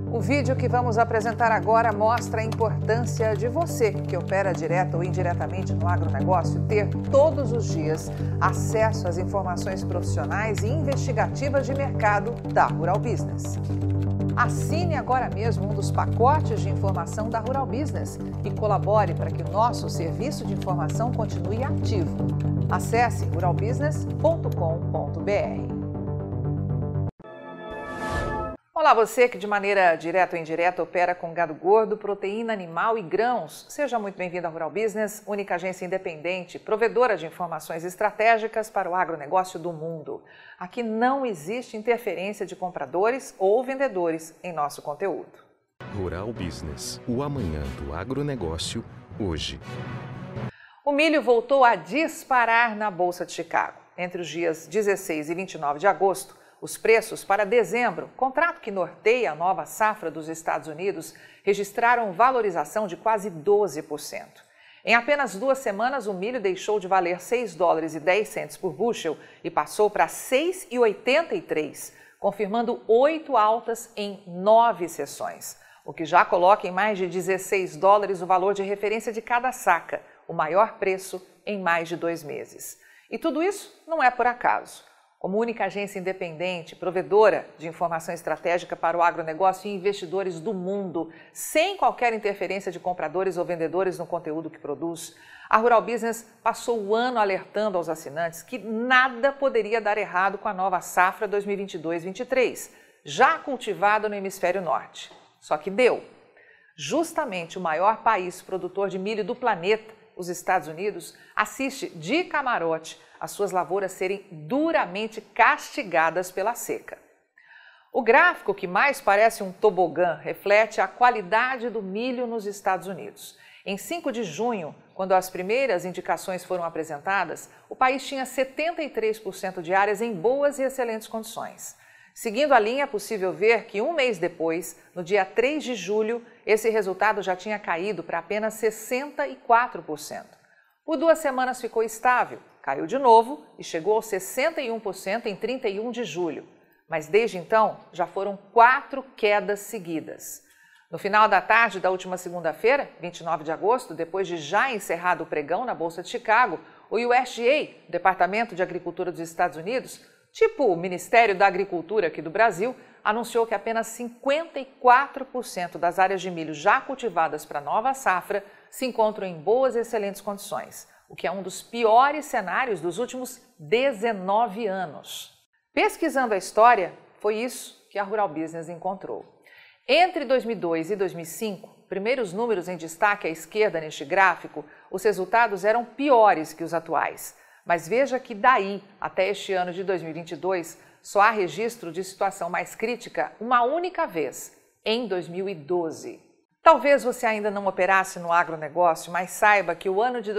O vídeo que vamos apresentar agora mostra a importância de você, que opera direta ou indiretamente no agronegócio, ter todos os dias acesso às informações profissionais e investigativas de mercado da Rural Business. Assine agora mesmo um dos pacotes de informação da Rural Business e colabore para que o nosso serviço de informação continue ativo. Acesse ruralbusiness.com.br. Olá, você que de maneira direta ou indireta opera com gado gordo, proteína animal e grãos. Seja muito bem-vindo à Rural Business, única agência independente, provedora de informações estratégicas para o agronegócio do mundo. Aqui não existe interferência de compradores ou vendedores em nosso conteúdo. Rural Business, o amanhã do agronegócio, hoje. O milho voltou a disparar na Bolsa de Chicago. Entre os dias 16 e 29 de agosto, os preços para dezembro, contrato que norteia a nova safra dos Estados Unidos, registraram valorização de quase 12%. Em apenas 2 semanas, o milho deixou de valer $6,10 por bushel e passou para 6,83, confirmando 8 altas em 9 sessões, o que já coloca em mais de $16 o valor de referência de cada saca, o maior preço em mais de 2 meses. E tudo isso não é por acaso. Como única agência independente, provedora de informação estratégica para o agronegócio e investidores do mundo, sem qualquer interferência de compradores ou vendedores no conteúdo que produz, a Rural Business passou o ano alertando aos assinantes que nada poderia dar errado com a nova safra 2022-23, já cultivada no hemisfério norte. Só que deu. Justamente o maior país produtor de milho do planeta, os Estados Unidos, assiste de camarote as suas lavouras serem duramente castigadas pela seca. O gráfico, que mais parece um tobogã, reflete a qualidade do milho nos Estados Unidos. Em 5 de junho, quando as primeiras indicações foram apresentadas, o país tinha 73% de áreas em boas e excelentes condições. Seguindo a linha, é possível ver que 1 mês depois, no dia 3 de julho, esse resultado já tinha caído para apenas 64%. Por 2 semanas ficou estável, caiu de novo e chegou aos 61% em 31 de julho. Mas desde então, já foram 4 quedas seguidas. No final da tarde da última segunda-feira, 29 de agosto, depois de já encerrado o pregão na Bolsa de Chicago, o USDA, Departamento de Agricultura dos Estados Unidos, tipo o Ministério da Agricultura aqui do Brasil, anunciou que apenas 54% das áreas de milho já cultivadas para a nova safra se encontram em boas e excelentes condições, o que é um dos piores cenários dos últimos 19 anos. Pesquisando a história, foi isso que a Rural Business encontrou. Entre 2002 e 2005, primeiros números em destaque à esquerda neste gráfico, os resultados eram piores que os atuais. Mas veja que daí até este ano de 2022, só há registro de situação mais crítica uma única vez, em 2012. Talvez você ainda não operasse no agronegócio, mas saiba que o ano de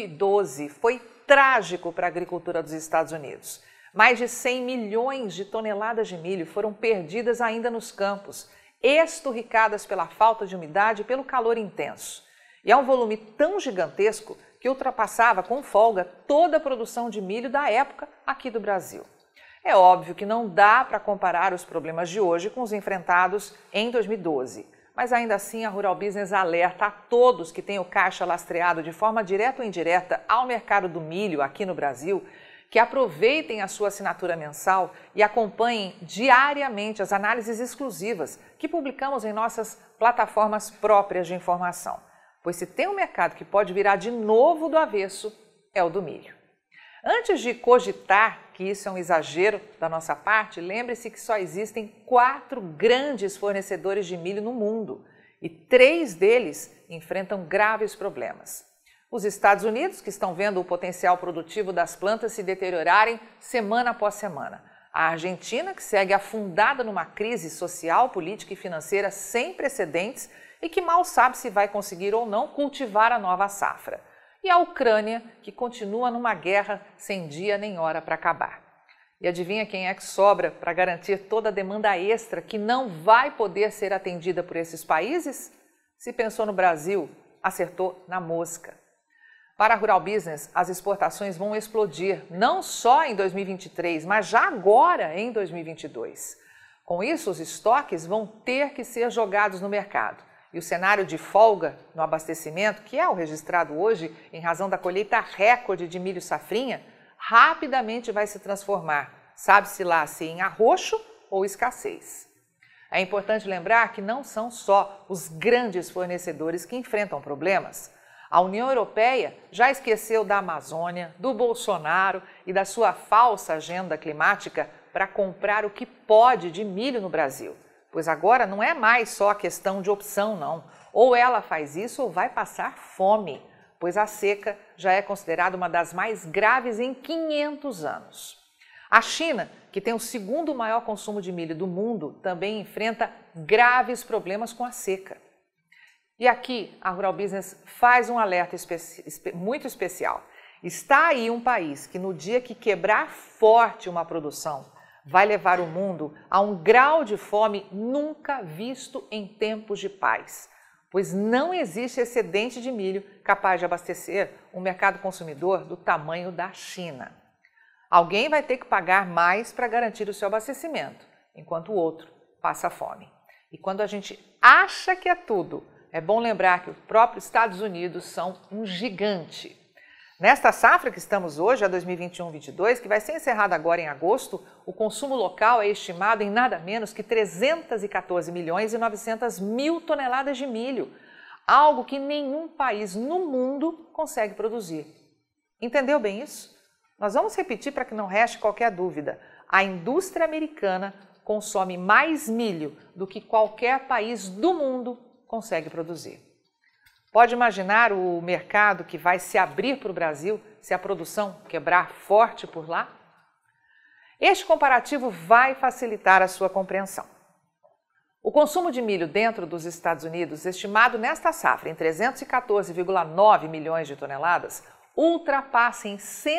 2012 foi trágico para a agricultura dos Estados Unidos. Mais de 100 milhões de toneladas de milho foram perdidas ainda nos campos, esturricadas pela falta de umidade e pelo calor intenso. E é um volume tão gigantesco que ultrapassava com folga toda a produção de milho da época aqui do Brasil. É óbvio que não dá para comparar os problemas de hoje com os enfrentados em 2012. Mas ainda assim a Rural Business alerta a todos que têm o caixa lastreado de forma direta ou indireta ao mercado do milho aqui no Brasil, que aproveitem a sua assinatura mensal e acompanhem diariamente as análises exclusivas que publicamos em nossas plataformas próprias de informação. Pois se tem um mercado que pode virar de novo do avesso, é o do milho. Antes de cogitar que isso é um exagero da nossa parte, lembre-se que só existem 4 grandes fornecedores de milho no mundo e 3 deles enfrentam graves problemas. Os Estados Unidos, que estão vendo o potencial produtivo das plantas se deteriorarem semana após semana. A Argentina, que segue afundada numa crise social, política e financeira sem precedentes e que mal sabe se vai conseguir ou não cultivar a nova safra. E a Ucrânia, que continua numa guerra sem dia nem hora para acabar. E adivinha quem é que sobra para garantir toda a demanda extra que não vai poder ser atendida por esses países? Se pensou no Brasil, acertou na mosca. Para a Rural Business, as exportações vão explodir, não só em 2023, mas já agora em 2022. Com isso, os estoques vão ter que ser jogados no mercado. E o cenário de folga no abastecimento, que é o registrado hoje em razão da colheita recorde de milho safrinha, rapidamente vai se transformar, sabe-se lá se em arroxo ou escassez. É importante lembrar que não são só os grandes fornecedores que enfrentam problemas. A União Europeia já esqueceu da Amazônia, do Bolsonaro e da sua falsa agenda climática para comprar o que pode de milho no Brasil. Pois agora não é mais só questão de opção, não. Ou ela faz isso ou vai passar fome, pois a seca já é considerada uma das mais graves em 500 anos. A China, que tem o segundo maior consumo de milho do mundo, também enfrenta graves problemas com a seca. E aqui a Rural Business faz um alerta muito especial. Está aí um país que no dia que quebrar forte uma produção, vai levar o mundo a um grau de fome nunca visto em tempos de paz, pois não existe excedente de milho capaz de abastecer um mercado consumidor do tamanho da China. Alguém vai ter que pagar mais para garantir o seu abastecimento, enquanto o outro passa fome. E quando a gente acha que é tudo, é bom lembrar que os próprios Estados Unidos são um gigante. Nesta safra que estamos hoje, a 2021-22, que vai ser encerrada agora em agosto, o consumo local é estimado em nada menos que 314 milhões e 900 mil toneladas de milho, algo que nenhum país no mundo consegue produzir. Entendeu bem isso? Nós vamos repetir para que não reste qualquer dúvida. A indústria americana consome mais milho do que qualquer país do mundo consegue produzir. Pode imaginar o mercado que vai se abrir para o Brasil se a produção quebrar forte por lá? Este comparativo vai facilitar a sua compreensão. O consumo de milho dentro dos Estados Unidos, estimado nesta safra em 314,9 milhões de toneladas, ultrapassa em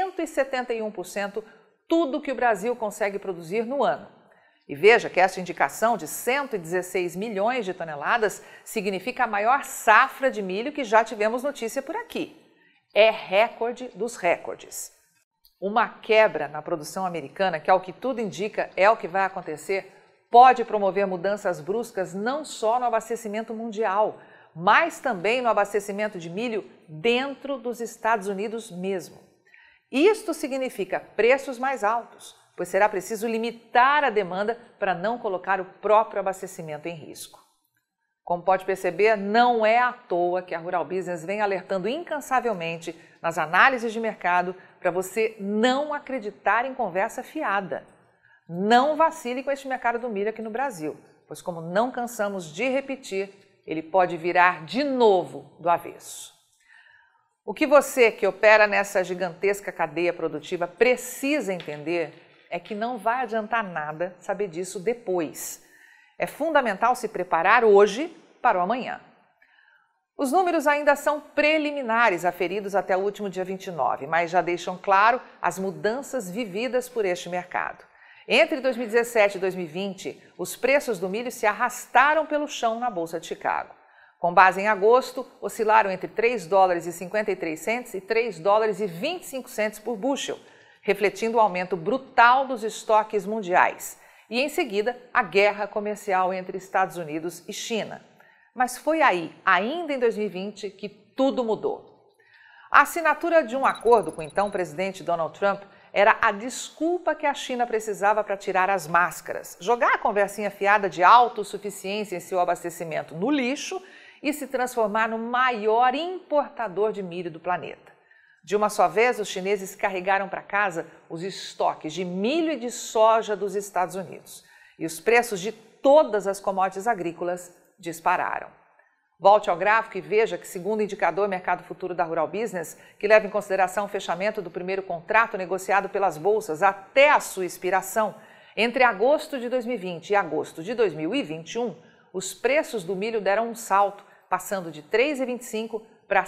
171% tudo que o Brasil consegue produzir no ano. E veja que essa indicação de 116 milhões de toneladas significa a maior safra de milho que já tivemos notícia por aqui. É recorde dos recordes. Uma quebra na produção americana, que ao que tudo indica é o que vai acontecer, pode promover mudanças bruscas não só no abastecimento mundial, mas também no abastecimento de milho dentro dos Estados Unidos mesmo. Isto significa preços mais altos, pois será preciso limitar a demanda para não colocar o próprio abastecimento em risco. Como pode perceber, não é à toa que a Rural Business vem alertando incansavelmente nas análises de mercado para você não acreditar em conversa fiada. Não vacile com este mercado do milho aqui no Brasil, pois como não cansamos de repetir, ele pode virar de novo do avesso. O que você que opera nessa gigantesca cadeia produtiva precisa entender é que não vai adiantar nada saber disso depois. É fundamental se preparar hoje para o amanhã. Os números ainda são preliminares, aferidos até o último dia 29, mas já deixam claro as mudanças vividas por este mercado. Entre 2017 e 2020, os preços do milho se arrastaram pelo chão na Bolsa de Chicago. Com base em agosto, oscilaram entre 3 dólares e 53 cents e 3 dólares e 25 cents por bushel, refletindo o aumento brutal dos estoques mundiais. E em seguida, a guerra comercial entre Estados Unidos e China. Mas foi aí, ainda em 2020, que tudo mudou. A assinatura de um acordo com o então presidente Donald Trump era a desculpa que a China precisava para tirar as máscaras, jogar a conversinha fiada de autossuficiência em seu abastecimento no lixo e se transformar no maior importador de milho do planeta. De uma só vez, os chineses carregaram para casa os estoques de milho e de soja dos Estados Unidos. E os preços de todas as commodities agrícolas dispararam. Volte ao gráfico e veja que, segundo o indicador Mercado Futuro da Rural Business, que leva em consideração o fechamento do primeiro contrato negociado pelas bolsas até a sua expiração, entre agosto de 2020 e agosto de 2021, os preços do milho deram um salto, passando de 3,25 para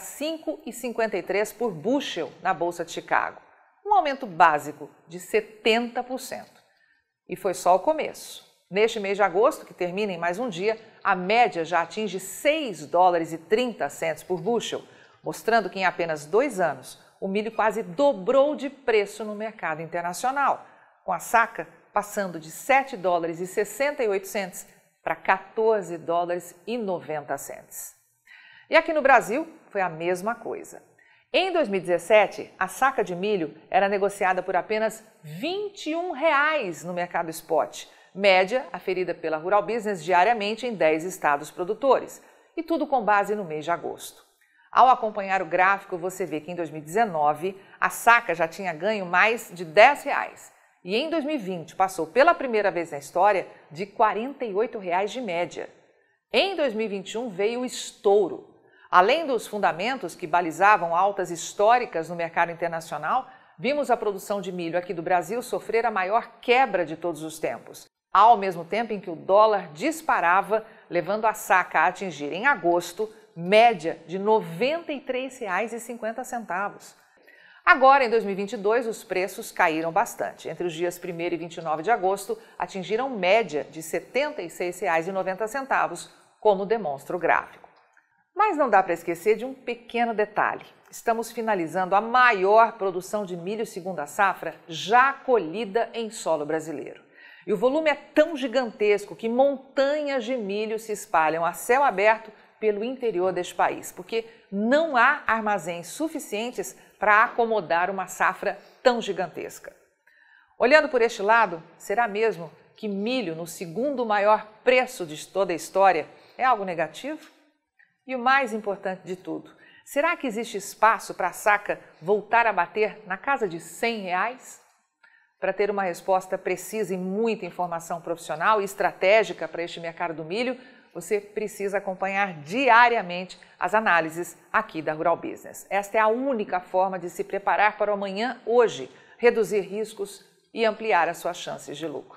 5,53 por bushel na Bolsa de Chicago, um aumento básico de 70%. E foi só o começo. Neste mês de agosto, que termina em mais um dia, a média já atinge 6 dólares e 30 cents por bushel, mostrando que em apenas 2 anos o milho quase dobrou de preço no mercado internacional, com a saca passando de 7 dólares e 68 cents para 14 dólares e 90 cents. E aqui no Brasil foi a mesma coisa. Em 2017, a saca de milho era negociada por apenas R$ 21 no mercado spot, média aferida pela Rural Business diariamente em 10 estados produtores, e tudo com base no mês de agosto. Ao acompanhar o gráfico, você vê que em 2019 a saca já tinha ganho mais de R$ 10 e em 2020 passou pela primeira vez na história de R$ 48 de média. Em 2021 veio o estouro. Além dos fundamentos que balizavam altas históricas no mercado internacional, vimos a produção de milho aqui do Brasil sofrer a maior quebra de todos os tempos, ao mesmo tempo em que o dólar disparava, levando a saca a atingir em agosto média de R$ 93,50. Agora, em 2022, os preços caíram bastante. Entre os dias 1º e 29 de agosto, atingiram média de R$ 76,90, como demonstra o gráfico. Mas não dá para esquecer de um pequeno detalhe. Estamos finalizando a maior produção de milho segunda safra já colhida em solo brasileiro. E o volume é tão gigantesco que montanhas de milho se espalham a céu aberto pelo interior deste país, porque não há armazéns suficientes para acomodar uma safra tão gigantesca. Olhando por este lado, será mesmo que milho no segundo maior preço de toda a história é algo negativo? E o mais importante de tudo, será que existe espaço para a saca voltar a bater na casa de R$ 100? Para ter uma resposta precisa e muita informação profissional e estratégica para este mercado do milho, você precisa acompanhar diariamente as análises aqui da Rural Business. Esta é a única forma de se preparar para o amanhã hoje, reduzir riscos e ampliar as suas chances de lucro.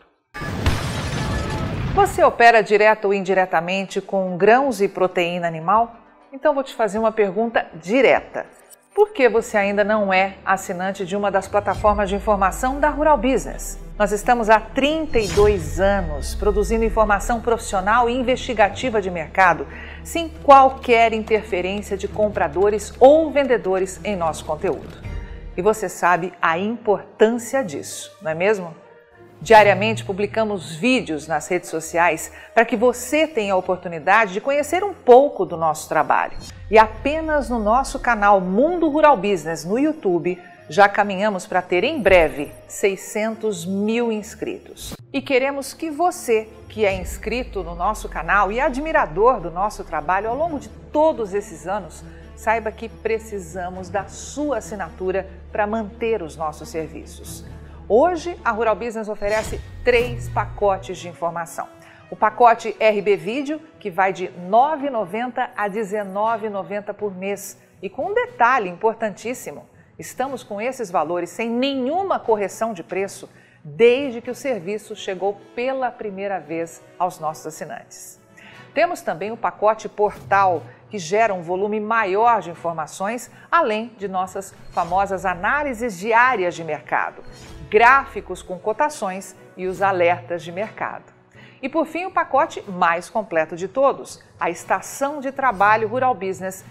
Você opera direto ou indiretamente com grãos e proteína animal? Então vou te fazer uma pergunta direta. Por que você ainda não é assinante de uma das plataformas de informação da Rural Business? Nós estamos há 32 anos produzindo informação profissional e investigativa de mercado, sem qualquer interferência de compradores ou vendedores em nosso conteúdo. E você sabe a importância disso, não é mesmo? Diariamente publicamos vídeos nas redes sociais para que você tenha a oportunidade de conhecer um pouco do nosso trabalho. E apenas no nosso canal Mundo Rural Business no YouTube já caminhamos para ter em breve 600 mil inscritos. E queremos que você, que é inscrito no nosso canal e admirador do nosso trabalho ao longo de todos esses anos, saiba que precisamos da sua assinatura para manter os nossos serviços. Hoje, a Rural Business oferece 3 pacotes de informação. O pacote RB Vídeo, que vai de R$ 9,90 a R$ 19,90 por mês. E com um detalhe importantíssimo, estamos com esses valores sem nenhuma correção de preço desde que o serviço chegou pela primeira vez aos nossos assinantes. Temos também o pacote Portal, que gera um volume maior de informações, além de nossas famosas análises diárias de mercado, gráficos com cotações e os alertas de mercado. E por fim, o pacote mais completo de todos, a Estação de Trabalho Rural Business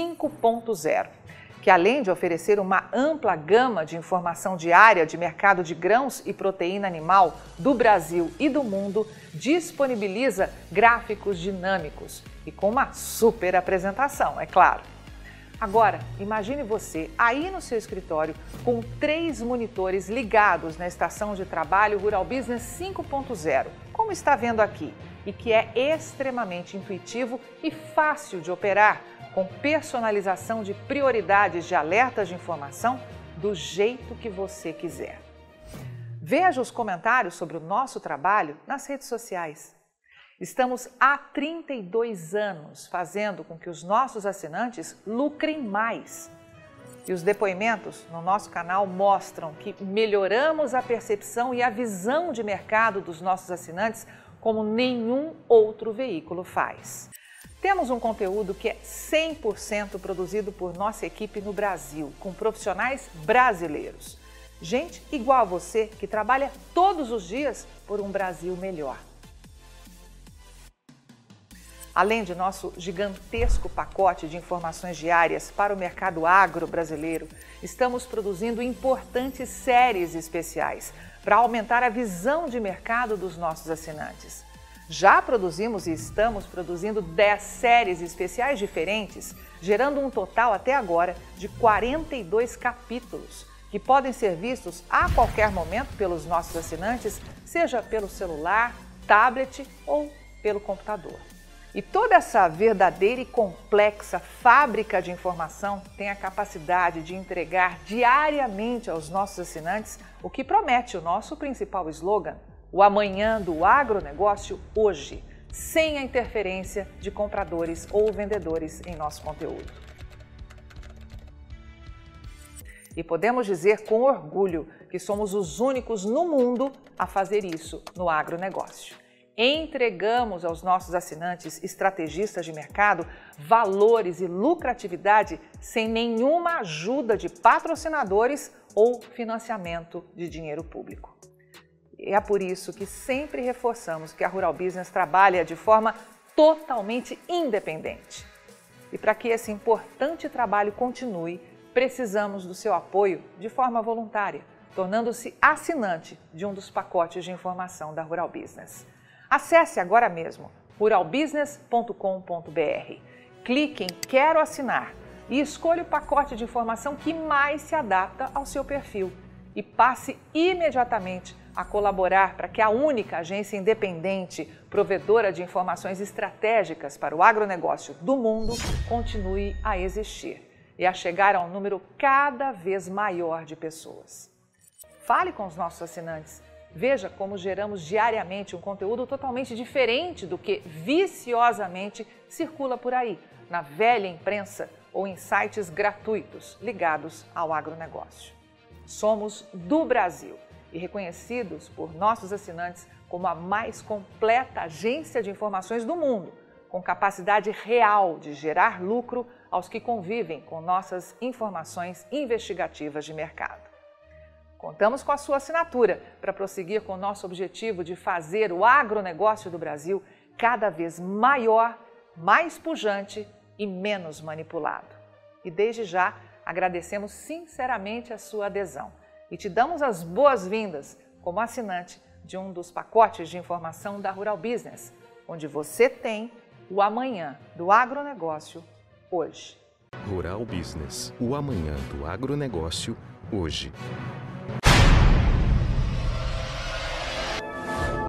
5.0, que além de oferecer uma ampla gama de informação diária de mercado de grãos e proteína animal do Brasil e do mundo, disponibiliza gráficos dinâmicos e com uma super apresentação, é claro. Agora, imagine você aí no seu escritório com 3 monitores ligados na Estação de Trabalho Rural Business 5.0, como está vendo aqui, e que é extremamente intuitivo e fácil de operar, com personalização de prioridades de alertas de informação do jeito que você quiser. Veja os comentários sobre o nosso trabalho nas redes sociais. Estamos há 32 anos fazendo com que os nossos assinantes lucrem mais. E os depoimentos no nosso canal mostram que melhoramos a percepção e a visão de mercado dos nossos assinantes como nenhum outro veículo faz. Temos um conteúdo que é 100% produzido por nossa equipe no Brasil, com profissionais brasileiros. Gente igual a você que trabalha todos os dias por um Brasil melhor. Além de nosso gigantesco pacote de informações diárias para o mercado agro brasileiro, estamos produzindo importantes séries especiais para aumentar a visão de mercado dos nossos assinantes. Já produzimos e estamos produzindo 10 séries especiais diferentes, gerando um total até agora de 42 capítulos, que podem ser vistos a qualquer momento pelos nossos assinantes, seja pelo celular, tablet ou pelo computador. E toda essa verdadeira e complexa fábrica de informação tem a capacidade de entregar diariamente aos nossos assinantes o que promete o nosso principal slogan: o amanhã do agronegócio hoje, sem a interferência de compradores ou vendedores em nosso conteúdo. E podemos dizer com orgulho que somos os únicos no mundo a fazer isso no agronegócio. Entregamos aos nossos assinantes estrategistas de mercado valores e lucratividade sem nenhuma ajuda de patrocinadores ou financiamento de dinheiro público. E é por isso que sempre reforçamos que a Rural Business trabalha de forma totalmente independente. E para que esse importante trabalho continue, precisamos do seu apoio de forma voluntária, tornando-se assinante de um dos pacotes de informação da Rural Business. Acesse agora mesmo ruralbusiness.com.br, clique em Quero Assinar e escolha o pacote de informação que mais se adapta ao seu perfil e passe imediatamente a colaborar para que a única agência independente provedora de informações estratégicas para o agronegócio do mundo continue a existir e a chegar a um número cada vez maior de pessoas. Fale com os nossos assinantes. Veja como geramos diariamente um conteúdo totalmente diferente do que viciosamente circula por aí, na velha imprensa ou em sites gratuitos ligados ao agronegócio. Somos do Brasil e reconhecidos por nossos assinantes como a mais completa agência de informações do mundo, com capacidade real de gerar lucro aos que convivem com nossas informações investigativas de mercado. Contamos com a sua assinatura para prosseguir com o nosso objetivo de fazer o agronegócio do Brasil cada vez maior, mais pujante e menos manipulado. E desde já agradecemos sinceramente a sua adesão e te damos as boas-vindas como assinante de um dos pacotes de informação da Rural Business, onde você tem o amanhã do agronegócio hoje. Rural Business, o amanhã do agronegócio hoje.